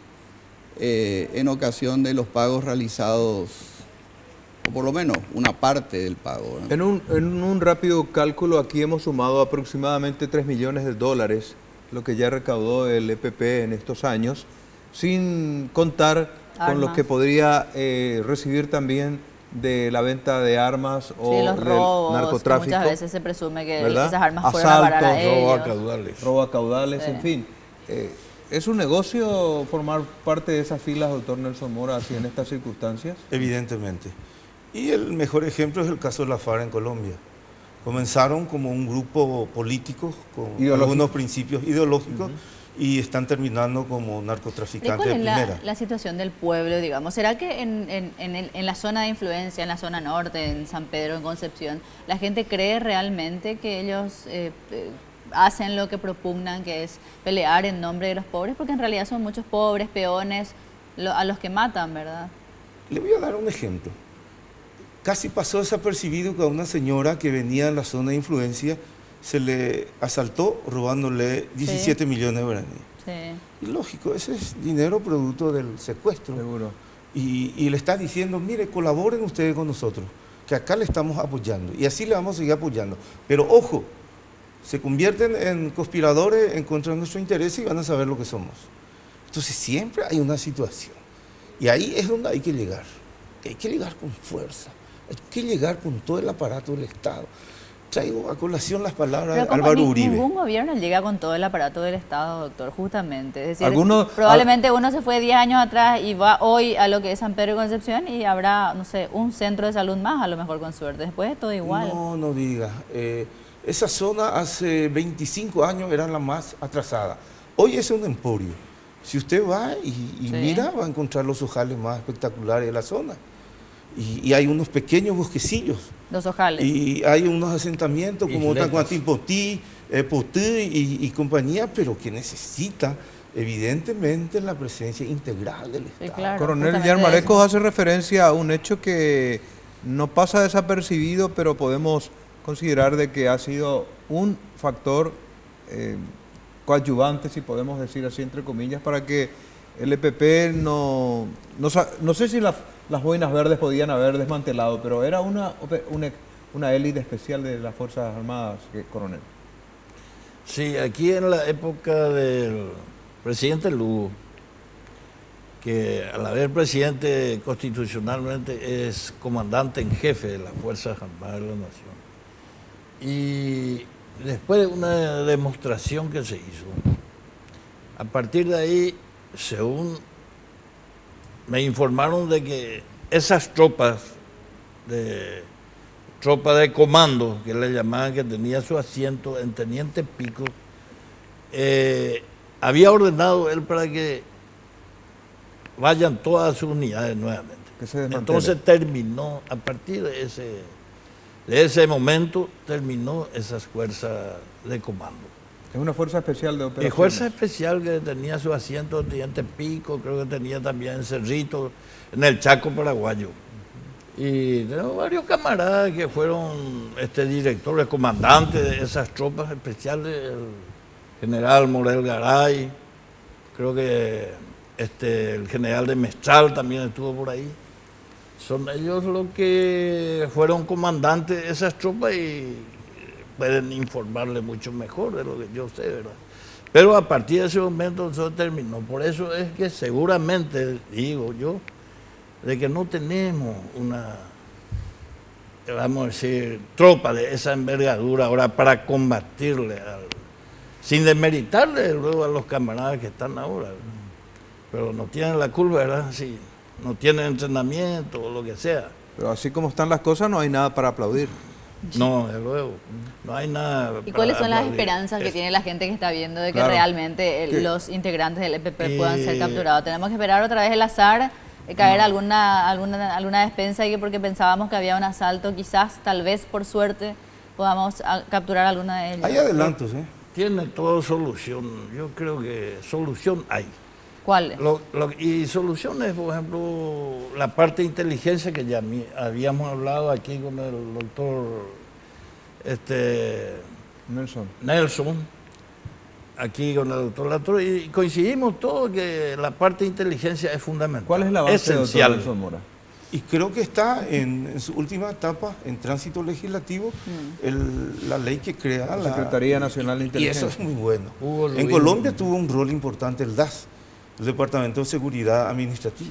en ocasión de los pagos realizados, o por lo menos una parte del pago, ¿no? En un rápido cálculo, aquí hemos sumado aproximadamente 3 millones de dólares, lo que ya recaudó el EPP en estos años, sin contar con lo Armas. que podría recibir también de la venta de armas o Sí, los del robos, que narcotráfico. muchas veces se presume que ¿verdad? esas armas fueron a parar a Asaltos, Robo a ellos. caudales. Robo a caudales, Sí. en fin. ¿Es un negocio formar parte de esas filas, doctor Nelson Mora, así en estas circunstancias? Evidentemente. Y el mejor ejemplo es el caso de la FARC en Colombia. Comenzaron como un grupo político con Ideológico. algunos principios ideológicos y están terminando como ¿Y narcotraficantes cuál de es primera. la situación del pueblo, digamos? ¿Será que en la zona de influencia, en la zona norte, en San Pedro, en Concepción, la gente cree realmente que ellos hacen lo que propugnan, que es pelear en nombre de los pobres? Porque en realidad son muchos pobres, peones, a los que matan, ¿verdad? Le voy a dar un ejemplo. Casi pasó desapercibido que a una señora que venía en la zona de influencia se le asaltó robándole 17 millones de guaraníes. Sí. Y lógico, ese es dinero producto del secuestro. Seguro. Y le está diciendo, mire, colaboren ustedes con nosotros, que acá le estamos apoyando. Y así le vamos a seguir apoyando. Pero ojo, se convierten en conspiradores en contra de nuestro interés y van a saber lo que somos. Entonces siempre hay una situación. Y ahí es donde hay que llegar. Hay que llegar con fuerza. Hay que llegar con todo el aparato del Estado. Traigo a colación las palabras de Pero como Álvaro Uribe. ningún gobierno llega con todo el aparato del Estado, doctor, justamente. Es decir, Algunos- probablemente uno se fue 10 años atrás y va hoy a lo que es San Pedro y Concepción y habrá, no sé, un centro de salud más, a lo mejor con suerte. Después es todo igual. No, no diga. Esa zona hace 25 años era la más atrasada. Hoy es un emporio. Si usted va y Sí. mira, va a encontrar los ojales más espectaculares de la zona. Y hay unos pequeños bosquecillos. Los ojales. Y hay unos asentamientos como Isletas. Tacuantipotí, Potí y compañía, pero que necesita evidentemente la presencia integral del Estado. Sí, claro. Coronel justamente Yarmarecos eso. hace referencia a un hecho que no pasa desapercibido, pero podemos considerar de que ha sido un factor coadyuvante, si podemos decir así entre comillas, para que el EPP no sé si las boinas verdes podían haber desmantelado, pero era una élite especial de las Fuerzas Armadas, coronel. Sí, aquí en la época del presidente Lugo, que al haber presidente constitucionalmente es comandante en jefe de las Fuerzas Armadas de la Nación. Y después de una demostración que se hizo, a partir de ahí, según me informaron de que esas tropa de comando, que le llamaban, que tenía su asiento en Teniente Pico, había ordenado él para que vayan todas sus unidades nuevamente. Que se desmantele. Entonces terminó, a partir de ese momento, terminó esas fuerzas de comando. Es una fuerza especial de Y operaciones. fuerza especial que tenía su asiento en Teniente Pico, creo que tenía también en Cerrito, en el Chaco paraguayo. Y tengo varios camaradas que fueron directores, comandantes de esas tropas especiales, el general Morel Garay, creo que el general de Mestral también estuvo por ahí. Son ellos los que fueron comandantes de esas tropas y pueden informarle mucho mejor de lo que yo sé, ¿verdad? Pero a partir de ese momento eso terminó. Por eso es que seguramente, digo yo, de que no tenemos una, vamos a decir, tropa de esa envergadura ahora para combatirle, sin demeritarle luego a los camaradas que están ahora, ¿verdad? Pero no tienen la culpa, ¿verdad? Sí, no tienen entrenamiento o lo que sea. Pero así como están las cosas, no hay nada para aplaudir. No, desde luego, no hay nada. ¿Y cuáles son las aplaudir. esperanzas que tiene la gente que está viendo de que Claro. realmente Que- los integrantes del EPP puedan ser Y- capturados? Tenemos que esperar otra vez el azar, caer alguna despensa, y que porque pensábamos que había un asalto, quizás, tal vez por suerte, podamos capturar alguna de ellas. Hay adelantos, ¿eh? Tiene todo solución, yo creo que solución hay. ¿Cuáles? Y soluciones, por ejemplo, la parte de inteligencia que ya habíamos hablado aquí con el doctor Nelson, aquí con el doctor Latro, y coincidimos todos que la parte de inteligencia es fundamental. ¿Cuál es la base, esencial. doctor Nelson Mora? Y creo que está en su última etapa, en tránsito legislativo, la ley que crea La Secretaría Nacional de Y Inteligencia. eso es muy bueno. Hugo En Luis. Colombia tuvo un rol importante el DAS, el Departamento de Seguridad Administrativa,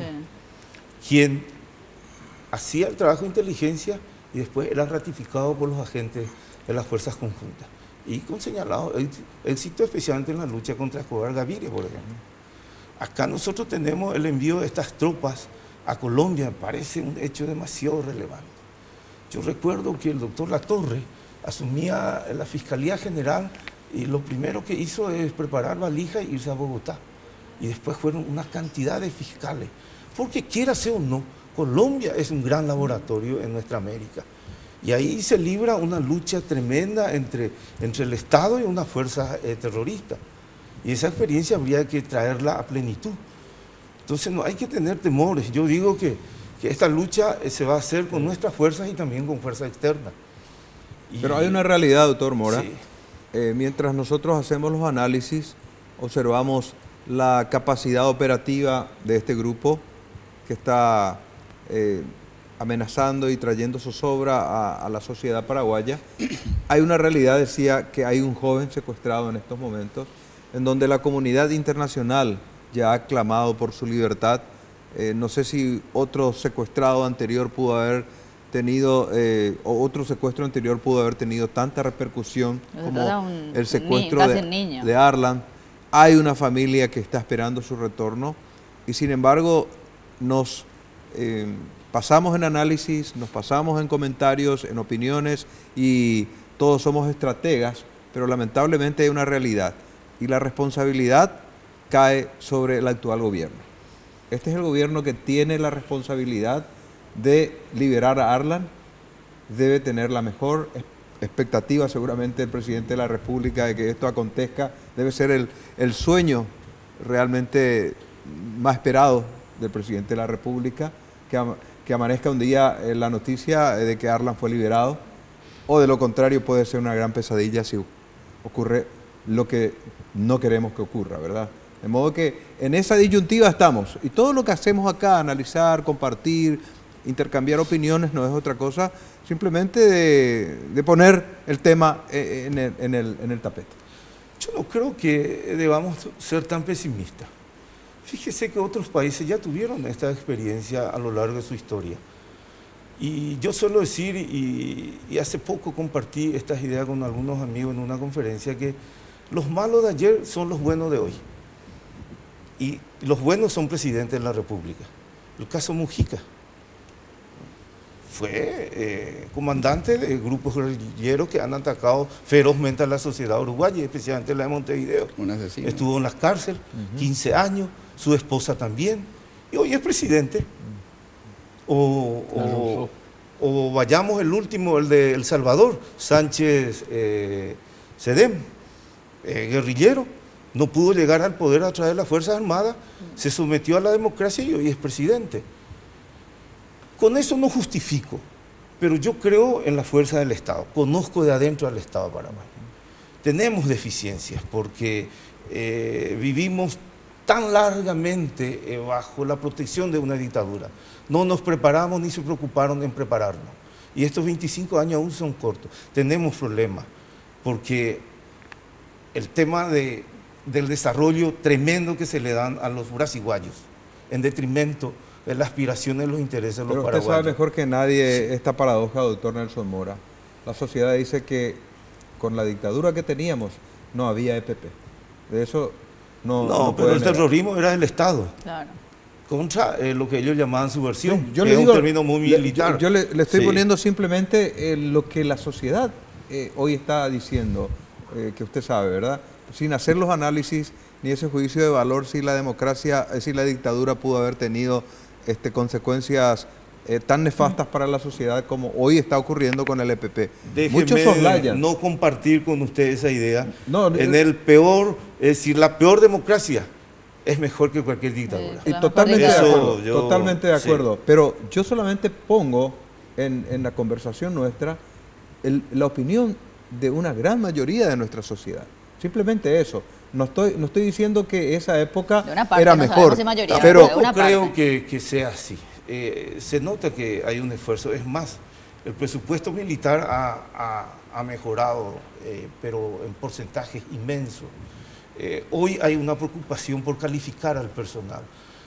quien hacía el trabajo de inteligencia y después era ratificado por los agentes de las fuerzas conjuntas. Y con señalado éxito especialmente en la lucha contra Escobar Gaviria, por ejemplo. Acá nosotros tenemos el envío de estas tropas a Colombia, me parece un hecho demasiado relevante. Yo recuerdo que el doctor Latorre asumía la Fiscalía General y lo primero que hizo es preparar valija e irse a Bogotá. Y después fueron una cantidad de fiscales. Porque quiera ser o no, Colombia es un gran laboratorio en nuestra América. Y ahí se libra una lucha tremenda entre el Estado y una fuerza terrorista. Y esa experiencia habría que traerla a plenitud. Entonces no hay que tener temores. Yo digo que esta lucha se va a hacer con nuestras fuerzas y también con fuerzas externas. Pero hay una realidad, doctor Mora. Sí. Mientras nosotros hacemos los análisis, observamos la capacidad operativa de este grupo que está amenazando y trayendo zozobra a la sociedad paraguaya. Hay una realidad, decía, que hay un joven secuestrado en estos momentos, en donde la comunidad internacional ya ha clamado por su libertad. No sé si otro secuestrado anterior pudo haber tenido, o otro secuestro anterior pudo haber tenido tanta repercusión como el secuestro de Arlan. Hay una familia que está esperando su retorno y sin embargo nos pasamos en análisis, nos pasamos en comentarios, en opiniones y todos somos estrategas, pero lamentablemente hay una realidad y la responsabilidad cae sobre el actual gobierno. Este es el gobierno que tiene la responsabilidad de liberar a Arlan, debe tener la mejor expectativa seguramente el presidente de la República de que esto acontezca, debe ser el sueño realmente más esperado del presidente de la República, que amanezca un día la noticia de que Arlan fue liberado, o de lo contrario puede ser una gran pesadilla si ocurre lo que no queremos que ocurra, ¿verdad? De modo que en esa disyuntiva estamos, y todo lo que hacemos acá, analizar, compartir, intercambiar opiniones, no es otra cosa, simplemente de poner el tema en el tapete. Yo no creo que debamos ser tan pesimistas. Fíjese que otros países ya tuvieron esta experiencia a lo largo de su historia. Y yo suelo decir, y hace poco compartí estas ideas con algunos amigos en una conferencia, que los malos de ayer son los buenos de hoy. Y los buenos son presidentes de la República. El caso Mujica fue comandante de grupos guerrilleros que han atacado ferozmente a la sociedad uruguaya, especialmente la de Montevideo. Un asesino. Estuvo en la cárcel 15 años, su esposa también, y hoy es presidente. O vayamos el último, el de El Salvador, Sánchez Sedem, guerrillero, no pudo llegar al poder a través de las Fuerzas Armadas, se sometió a la democracia y hoy es presidente. Con eso no justifico, pero yo creo en la fuerza del Estado, conozco de adentro al Estado de Paraguay. Tenemos deficiencias porque vivimos tan largamente bajo la protección de una dictadura. No nos preparamos ni se preocuparon en prepararnos. Y estos 25 años aún son cortos. Tenemos problemas porque el tema del desarrollo tremendo que se le dan a los brasiguayos, en detrimento de las aspiraciones y los intereses de los paraguayos. Usted sabe mejor que nadie esta paradoja, doctor Nelson Mora. La sociedad dice que con la dictadura que teníamos no había EPP. De eso no pero el negar. terrorismo era del Estado. Claro. Contra lo que ellos llamaban subversión, Yo que le es digo, un término muy militar. Yo le estoy Sí. poniendo simplemente lo que la sociedad hoy está diciendo, que usted sabe, ¿verdad? Sin hacer los análisis ni ese juicio de valor si la democracia, si la dictadura pudo haber tenido consecuencias tan nefastas para la sociedad como hoy está ocurriendo con el EPP. Muchos soslayan. No compartir con usted esa idea. No, en el peor, es decir, la peor democracia es mejor que cualquier dictadura. Y La totalmente de mejor acuerdo, dictadura. totalmente de Sí. acuerdo. Pero yo solamente pongo en la conversación nuestra la opinión de una gran mayoría de nuestra sociedad. Simplemente eso. No estoy diciendo que esa época De una parte, era no mejor, sabemos si mayoría, pero de una Tampoco creo parte. que sea así. Se nota que hay un esfuerzo. Es más, el presupuesto militar ha mejorado, pero en porcentajes inmensos. Hoy hay una preocupación por calificar al personal.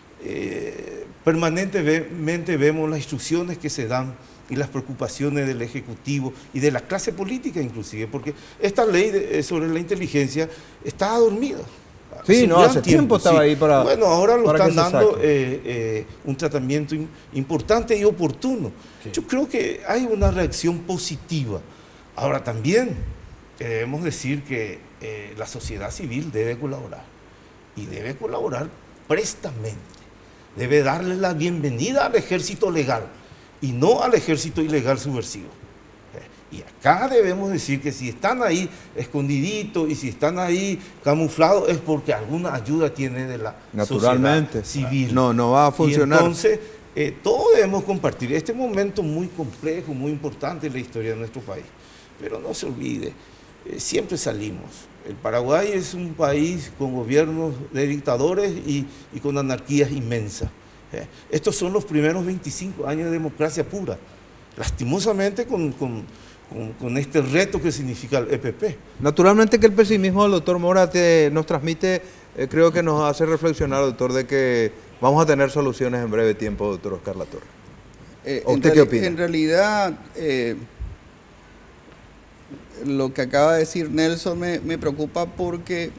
Permanentemente vemos las instrucciones que se dan y las preocupaciones del Ejecutivo y de la clase política inclusive, porque esta ley sobre la inteligencia estaba dormida. Sí, no, un gran hace tiempo estaba ahí para... Bueno, ahora lo para que están se dando saque. un tratamiento importante y oportuno. Sí. Yo creo que hay una reacción positiva. Ahora también debemos decir que la sociedad civil debe colaborar y debe colaborar prestamente. Debe darle la bienvenida al ejército legal y no al ejército ilegal subversivo. Y acá debemos decir que si están ahí escondiditos y si están ahí camuflados es porque alguna ayuda tiene de la Naturalmente. sociedad civil. No va a funcionar. Y entonces, todos debemos compartir este momento muy complejo, muy importante en la historia de nuestro país. Pero no se olvide, siempre salimos. El Paraguay es un país con gobiernos de dictadores y con anarquías inmensas. Estos son los primeros 25 años de democracia pura. Lastimosamente con este reto que significa el EPP. Naturalmente que el pesimismo del doctor Mora nos transmite, creo que nos hace reflexionar, doctor, de que vamos a tener soluciones en breve tiempo, doctor Oscar Latorre. ¿Usted qué opina? En realidad, lo que acaba de decir Nelson me preocupa porque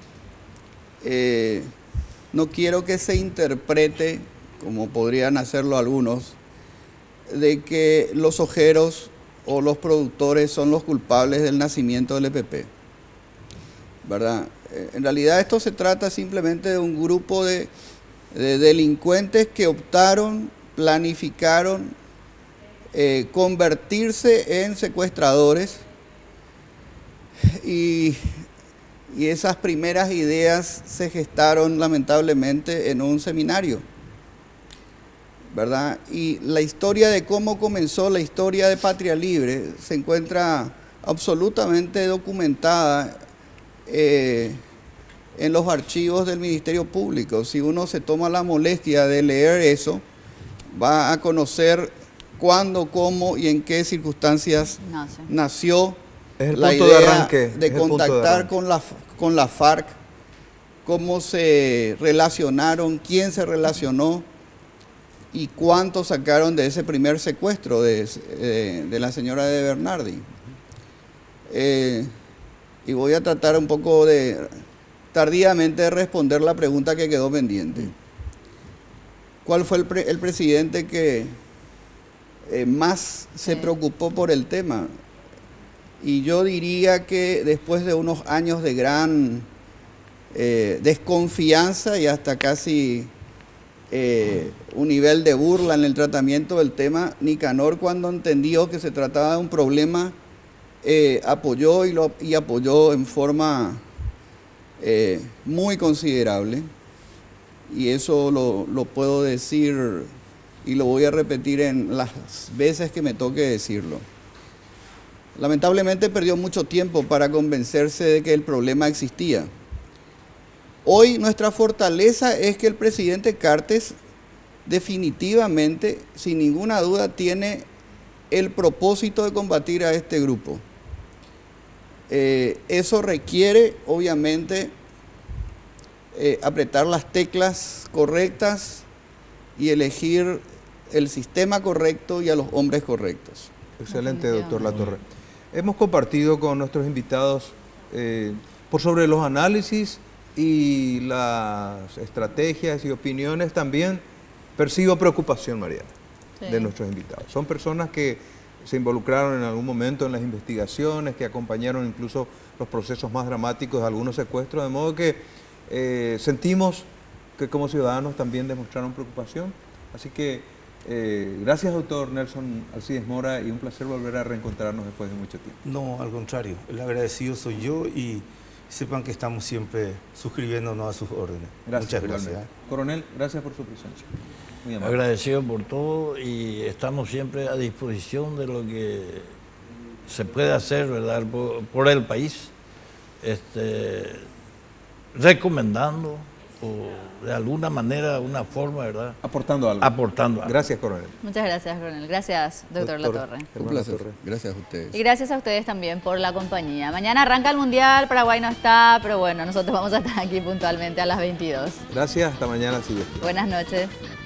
no quiero que se interprete, como podrían hacerlo algunos, de que los ojeros o los productores son los culpables del nacimiento del EPP, ¿verdad? En realidad esto se trata simplemente de un grupo de delincuentes que optaron, planificaron convertirse en secuestradores y esas primeras ideas se gestaron lamentablemente en un seminario, ¿verdad? Y la historia de cómo comenzó la historia de Patria Libre se encuentra absolutamente documentada en los archivos del Ministerio Público. Si uno se toma la molestia de leer eso, va a conocer cuándo, cómo y en qué circunstancias nació Es el la punto idea de arranque. de es el punto de contactar arranque. con la FARC, cómo se relacionaron, quién se relacionó y cuánto sacaron de ese primer secuestro de la señora de Bernardi. Y voy a tratar un poco tardíamente de responder la pregunta que quedó pendiente. ¿Cuál fue el presidente que más se preocupó por el tema. Y yo diría que después de unos años de gran desconfianza y hasta casi un nivel de burla en el tratamiento del tema, Nicanor, cuando entendió que se trataba de un problema, apoyó y apoyó en forma muy considerable. Y eso lo puedo decir y lo voy a repetir en las veces que me toque decirlo. Lamentablemente perdió mucho tiempo para convencerse de que el problema existía. Hoy nuestra fortaleza es que el presidente Cartes definitivamente, sin ninguna duda, tiene el propósito de combatir a este grupo. Eso requiere, obviamente, apretar las teclas correctas y elegir el sistema correcto y a los hombres correctos. Excelente, doctor Latorre. Hemos compartido con nuestros invitados por sobre los análisis y las estrategias y opiniones. También percibo preocupación, Mariana, de nuestros invitados. Son personas que se involucraron en algún momento en las investigaciones, que acompañaron incluso los procesos más dramáticos de algunos secuestros, de modo que sentimos que como ciudadanos también demostraron preocupación. Así que gracias, doctor Nelson Alcides Mora, y un placer volver a reencontrarnos después de mucho tiempo. No, al contrario, el agradecido soy yo y sepan que estamos siempre suscribiéndonos a sus órdenes. Gracias, muchas gracias. Coronel, gracias por su presencia. Muy amable. Agradecido por todo y estamos siempre a disposición de lo que se puede hacer, ¿verdad?, por el país, recomendando o de alguna manera, una forma, ¿verdad?, Aportando algo. Aportando algo. Gracias, coronel. Muchas gracias, coronel. Gracias, doctor Latorre. Un placer. Gracias a ustedes. Y gracias a ustedes también por la compañía. Mañana arranca el Mundial, Paraguay no está, pero bueno, nosotros vamos a estar aquí puntualmente a las 22. Gracias, hasta mañana, si Dios quiere. Buenas noches.